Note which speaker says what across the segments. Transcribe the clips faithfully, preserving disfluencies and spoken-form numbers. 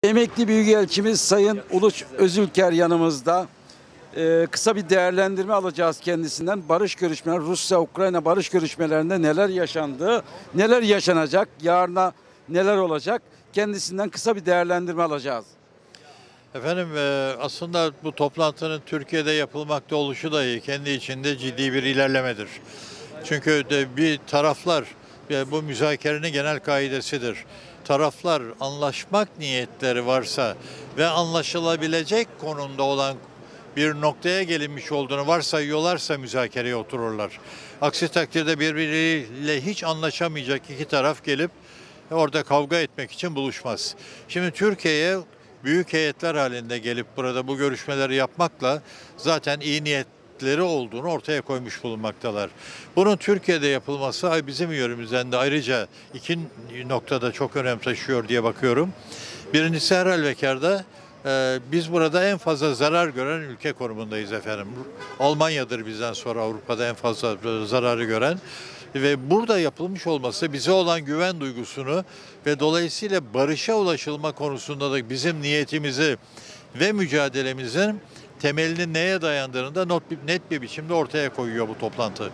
Speaker 1: Emekli Büyükelçimiz Sayın Uluç Özülker yanımızda. Ee, kısa bir değerlendirme alacağız kendisinden. Barış görüşmeleri, Rusya-Ukrayna barış görüşmelerinde neler yaşandı, neler yaşanacak, yarına neler olacak? Kendisinden kısa bir değerlendirme alacağız.
Speaker 2: Efendim e, aslında bu toplantının Türkiye'de yapılmakta oluşu dahi kendi içinde ciddi bir ilerlemedir. Çünkü de bir taraflar e, bu müzakerenin genel kaidesidir. Taraflar anlaşmak niyetleri varsa ve anlaşılabilecek konumda olan bir noktaya gelinmiş olduğunu varsayıyorlarsa müzakereye otururlar. Aksi takdirde birbiriyle hiç anlaşamayacak iki taraf gelip orada kavga etmek için buluşmaz. Şimdi Türkiye'ye büyük heyetler halinde gelip burada bu görüşmeleri yapmakla zaten iyi niyetleri olduğunu ortaya koymuş bulunmaktalar. Bunun Türkiye'de yapılması bizim yönümüzden de ayrıca iki noktada çok önem taşıyor diye bakıyorum. Birincisi her halükarda e, biz burada en fazla zarar gören ülke konumundayız efendim. Almanya'dır bizden sonra Avrupa'da en fazla zararı gören. Ve burada yapılmış olması bize olan güven duygusunu ve dolayısıyla barışa ulaşılma konusunda da bizim niyetimizi ve mücadelemizin temelinin neye dayandığını da net bir biçimde ortaya koyuyor bu toplantı.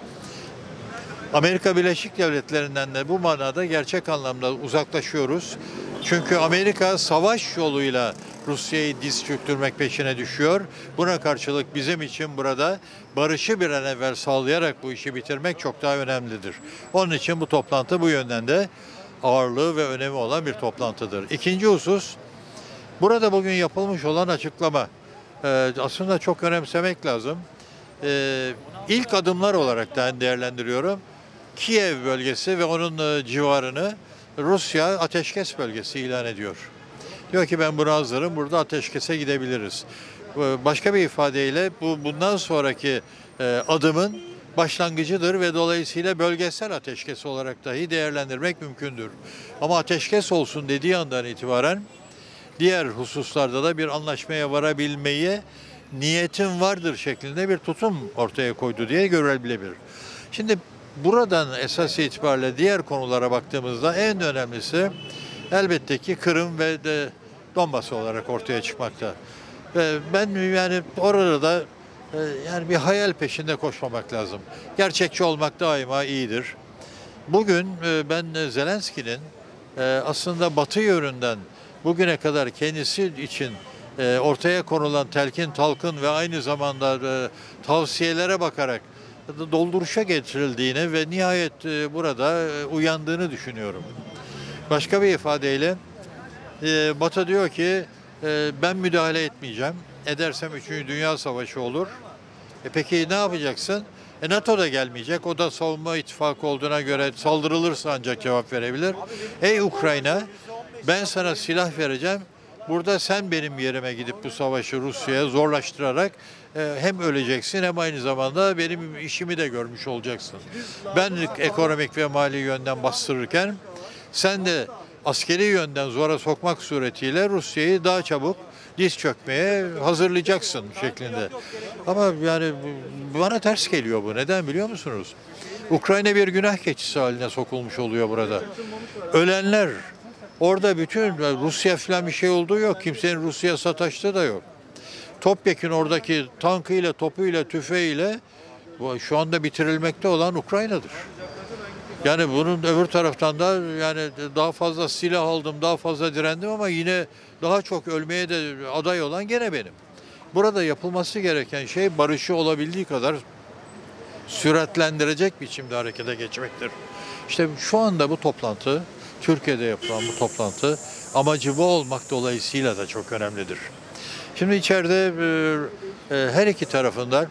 Speaker 2: Amerika Birleşik Devletleri'nden de bu manada gerçek anlamda uzaklaşıyoruz. Çünkü Amerika savaş yoluyla Rusya'yı diz çöktürmek peşine düşüyor. Buna karşılık bizim için burada barışı bir an evvel sağlayarak bu işi bitirmek çok daha önemlidir. Onun için bu toplantı bu yönden de ağırlığı ve önemi olan bir toplantıdır. İkinci husus, burada bugün yapılmış olan açıklama. Ee, aslında çok önemsemek lazım. Ee, ilk adımlar olarak da değerlendiriyorum. Kiev bölgesi ve onun civarını Rusya ateşkes bölgesi ilan ediyor. Diyor ki ben buna hazırım, burada ateşkese gidebiliriz. Başka bir ifadeyle bu bundan sonraki adımın başlangıcıdır ve dolayısıyla bölgesel ateşkes olarak dahi değerlendirmek mümkündür. Ama ateşkes olsun dediği andan itibaren diğer hususlarda da bir anlaşmaya varabilmeyi niyetim vardır şeklinde bir tutum ortaya koydu diye görülebilir. Şimdi buradan esas itibariyle diğer konulara baktığımızda en önemlisi elbette ki Kırım ve de Donbas olarak ortaya çıkmakta. Ve ben yani orada da yani bir hayal peşinde koşmamak lazım. Gerçekçi olmak daima iyidir. Bugün ben Zelenski'nin aslında Batı yönünden bugüne kadar kendisi için ortaya konulan telkin talkın ve aynı zamanda tavsiyelere bakarak dolduruşa getirildiğini ve nihayet burada uyandığını düşünüyorum. Başka bir ifadeyle Batı diyor ki ben müdahale etmeyeceğim. Edersem üçüncü Dünya Savaşı olur. E peki ne yapacaksın? E NATO da gelmeyecek. O da savunma ittifakı olduğuna göre saldırılırsa ancak cevap verebilir. Ey Ukrayna, ben sana silah vereceğim. Burada sen benim yerime gidip bu savaşı Rusya'ya zorlaştırarak hem öleceksin hem aynı zamanda benim işimi de görmüş olacaksın. Ben ekonomik ve mali yönden bastırırken sen de askeri yönden zora sokmak suretiyle Rusya'yı daha çabuk diz çökmeye hazırlayacaksın şeklinde. Ama yani bana ters geliyor bu. Neden biliyor musunuz? Ukrayna bir günah keçisi haline sokulmuş oluyor burada. Ölenler, orada bütün Rusya falan bir şey olduğu yok. Kimsenin Rusya sataştığı da yok. Topyekun oradaki tankıyla, topuyla, tüfeğiyle şu anda bitirilmekte olan Ukrayna'dır. Yani bunun öbür taraftan da yani daha fazla silah aldım, daha fazla direndim ama yine daha çok ölmeye de aday olan gene benim. Burada yapılması gereken şey barışı olabildiği kadar süratlendirecek biçimde harekete geçmektir. İşte şu anda bu toplantı, Türkiye'de yapılan bu toplantı amacı bu olmak dolayısıyla da çok önemlidir. Şimdi içeride e, e, her iki tarafından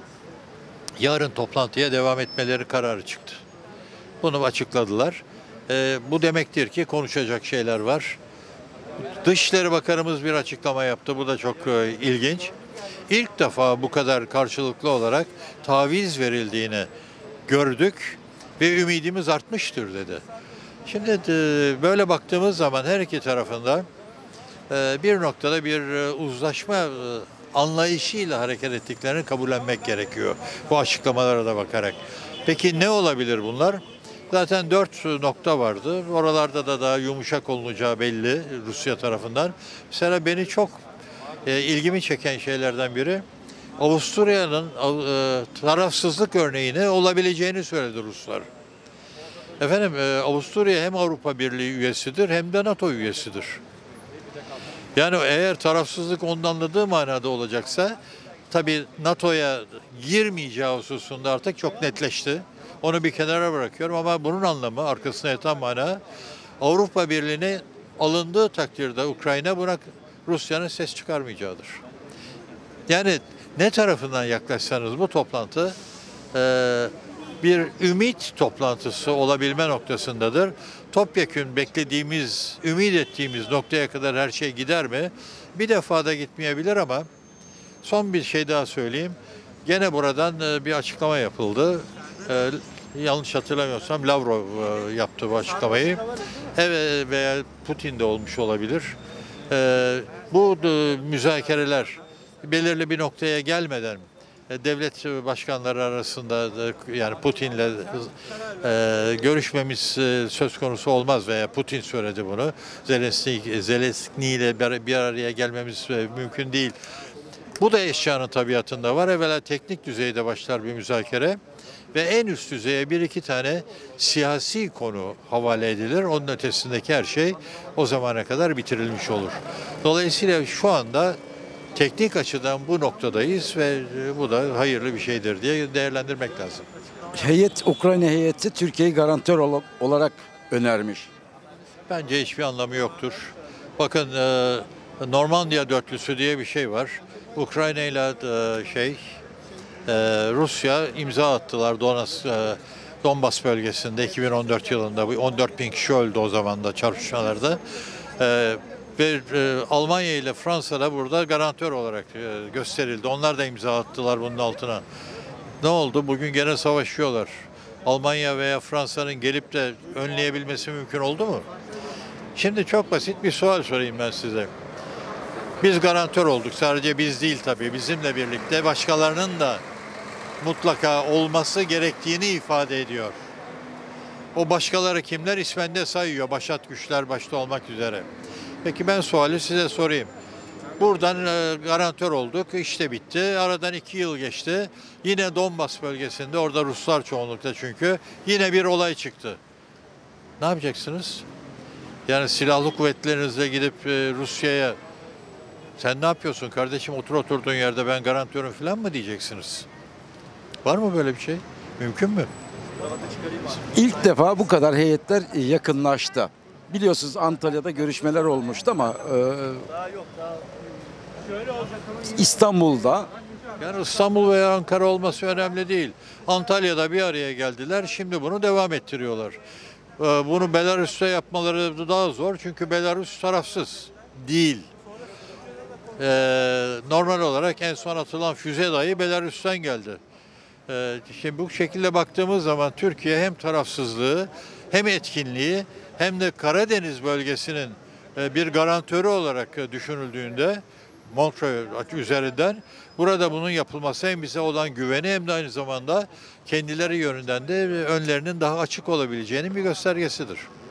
Speaker 2: yarın toplantıya devam etmeleri kararı çıktı. Bunu açıkladılar. E, bu demektir ki konuşacak şeyler var. Dışişleri Bakanımız bir açıklama yaptı. Bu da çok e, ilginç. İlk defa bu kadar karşılıklı olarak taviz verildiğini gördük ve ümidimiz artmıştır dedi. Şimdi e, böyle baktığımız zaman her iki tarafında e, bir noktada bir e, uzlaşma e, anlayışıyla hareket ettiklerini kabullenmek gerekiyor. Bu açıklamalara da bakarak. Peki ne olabilir bunlar? Zaten dört nokta vardı. Oralarda da daha yumuşak olunacağı belli Rusya tarafından. Mesela beni çok e, ilgimi çeken şeylerden biri Avusturya'nın e, tarafsızlık örneğini olabileceğini söyledi Ruslar. Efendim e, Avusturya hem Avrupa Birliği üyesidir hem de NATO üyesidir. Yani eğer tarafsızlık ondan anladığı manada olacaksa tabii NATO'ya girmeyeceği hususunda artık çok netleşti. Onu bir kenara bırakıyorum ama bunun anlamı arkasına yatan mana Avrupa Birliği'ne alındığı takdirde Ukrayna buna Rusya'nın ses çıkarmayacağıdır. Yani ne tarafından yaklaşsanız bu toplantı e, bir ümit toplantısı olabilme noktasındadır. Topyekün beklediğimiz, ümit ettiğimiz noktaya kadar her şey gider mi? Bir defa da gitmeyebilir ama son bir şey daha söyleyeyim. Gene buradan e, bir açıklama yapıldı. E, yanlış hatırlamıyorsam Lavrov e, yaptı bu açıklamayı. Evet veya Putin de olmuş olabilir. E, bu e, müzakereler belirli bir noktaya gelmeden e, devlet başkanları arasında e, yani Putin'le e, görüşmemiz e, söz konusu olmaz veya Putin söyledi bunu. Zelenski, Zelenski ile bir, bir araya gelmemiz e, mümkün değil. Bu da eşyanın tabiatında var. Evvela teknik düzeyde başlar bir müzakere ve en üst düzeye bir iki tane siyasi konu havale edilir. Onun ötesindeki her şey o zamana kadar bitirilmiş olur. Dolayısıyla şu anda teknik açıdan bu noktadayız ve bu da hayırlı bir şeydir diye değerlendirmek lazım.
Speaker 1: Heyet, Ukrayna heyeti Türkiye'yi garantör ol- olarak önermiş.
Speaker 2: Bence hiçbir anlamı yoktur. Bakın e, Normandiya dörtlüsü diye bir şey var. Ukrayna ile e, şey e, Rusya imza attılar Donbas, e, Donbas bölgesinde iki bin on dört yılında. on dört bin kişi öldü o zaman da çarpışmalarda. E, ve e, Almanya ile Fransa da burada garantör olarak e, gösterildi. Onlar da imza attılar bunun altına. Ne oldu? Bugün gene savaşıyorlar. Almanya veya Fransa'nın gelip de önleyebilmesi mümkün oldu mu? Şimdi çok basit bir sual sorayım ben size. Biz garantör olduk. Sadece biz değil tabii. Bizimle birlikte başkalarının da mutlaka olması gerektiğini ifade ediyor. O başkaları kimler? İsmende sayıyor. Başat güçler başta olmak üzere. Peki ben suali size sorayım. Buradan e, garantör olduk. İşte bitti. Aradan iki yıl geçti. Yine Donbas bölgesinde, orada Ruslar çoğunlukta çünkü, yine bir olay çıktı. Ne yapacaksınız? Yani silahlı kuvvetlerinizle gidip e, Rusya'ya sen ne yapıyorsun kardeşim, otur oturduğun yerde ben garantörüm falan mı diyeceksiniz? Var mı böyle bir şey? Mümkün mü?
Speaker 1: İlk defa bu kadar heyetler yakınlaştı. Biliyorsunuz Antalya'da görüşmeler olmuştu ama e, İstanbul'da
Speaker 2: Yani İstanbul veya Ankara olması önemli değil. Antalya'da bir araya geldiler. Şimdi bunu devam ettiriyorlar. Ee, Bunu Belarus'ta yapmaları daha zor. Çünkü Belarus tarafsız değil. Ee, normal olarak en son atılan füze dahi Belarus'tan geldi. Ee, şimdi bu şekilde baktığımız zaman Türkiye hem tarafsızlığı hem etkinliği hem de Karadeniz bölgesinin e, bir garantörü olarak e, düşünüldüğünde Montreux üzerinden burada bunun yapılması hem bize olan güveni hem de aynı zamanda kendileri yönünden de önlerinin daha açık olabileceğinin bir göstergesidir.